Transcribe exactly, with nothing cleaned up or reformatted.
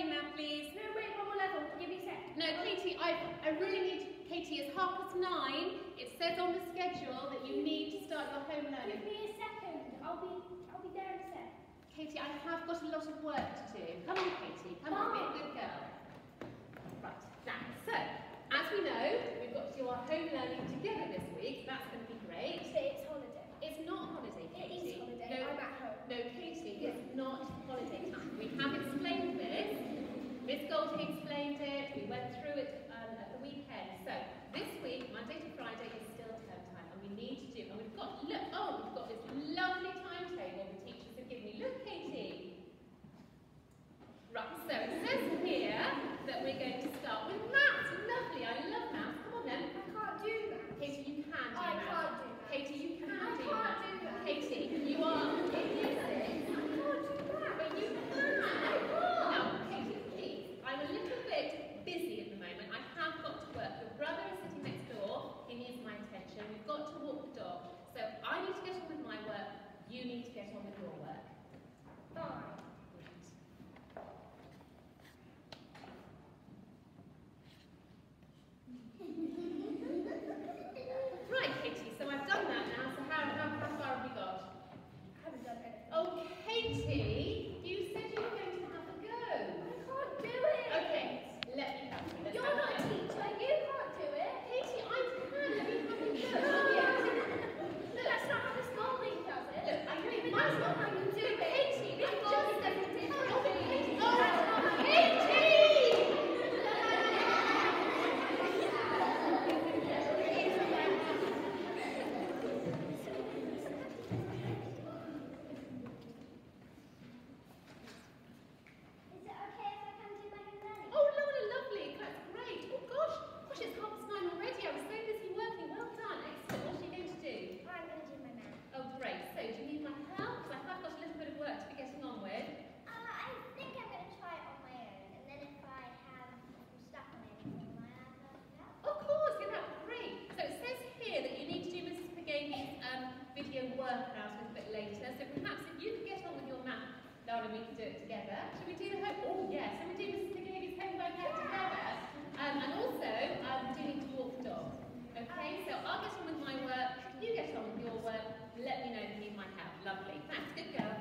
learning now, please. No, wait, one more level. Give me a sec. No, Katie, I, I really need, Katie, it's half past nine. It says on the schedule that you need to start your home learning. Give me a second. I'll be, I'll be there in a sec. Katie, I have got a lot of work to do. Come on, Katie, come on, be a good girl. Right, now, so, as we know, we've got to do our home learning together this week. That's going to be great. So it's holiday. It's not holiday, Katie. It is holiday. No, I'm at home. no, Katie, it's not holiday time. We have explained this. Miss Golding explained it. We went through it um, at the weekend. So this week, Monday to Friday, is still term time, and we need to do. And we've got look. Oh, we've got this lovely timetable the teachers have given me. Look, Katie. Right. So it says here that we're going to start with maths. Lovely. I love maths. Come on then. I can't do that. Katie, you can do I maths. can't do that. Katie, you can I do can't maths. do that. Katie, you are in year six. I can't do that. But you can. I can't. Now, Katie, please. I'm a little bit busy at the moment. I have got to work. Your brother is sitting next door. He needs my attention. We've got to walk the dog. So I need to get on with my work. You need to get on with your work. Fine. Right, Katie. So I've done that now. So how, how, how far have we got? I haven't done anything. Oh, Katie, you said you were going to have a go. I can't do it. Okay, let me help you. Let's You're have not a go. teacher. You can't do it. Katie, I can. Let me have a go. Look, that's not how the small league does it. Look, I can even That's not how you do it. Katie, It's I've just got a Katie. different Oh, Katie. thing. Oh, Katie! Is it okay if I come do my home learning? Oh, Lorna, lovely. That's great. Oh, gosh. Gosh, it's half past nine already. I was so busy working. Well done. Excellent. What's she going to do? I'm going to do my math. Oh, great. So, do you need my help? Because I have got a little bit of work to be getting on with. Uh, I think I'm going to try it on my own, and then if I have stuck on anything, I have help. Of course. Yeah, that's great. So, it says here that you need to do Missus Pagani's um, video workout a little bit later. So, perhaps if you could get on with your math, Laura, we can do it together. Should we do the home? Oh, yes. Should we do Missus Pagani's home workout together? Um, and also, um, do need to walk the dog. Okay, so I'll get on with my work, you get on with your work, let me know if you need my help. Lovely. Thanks, good girl.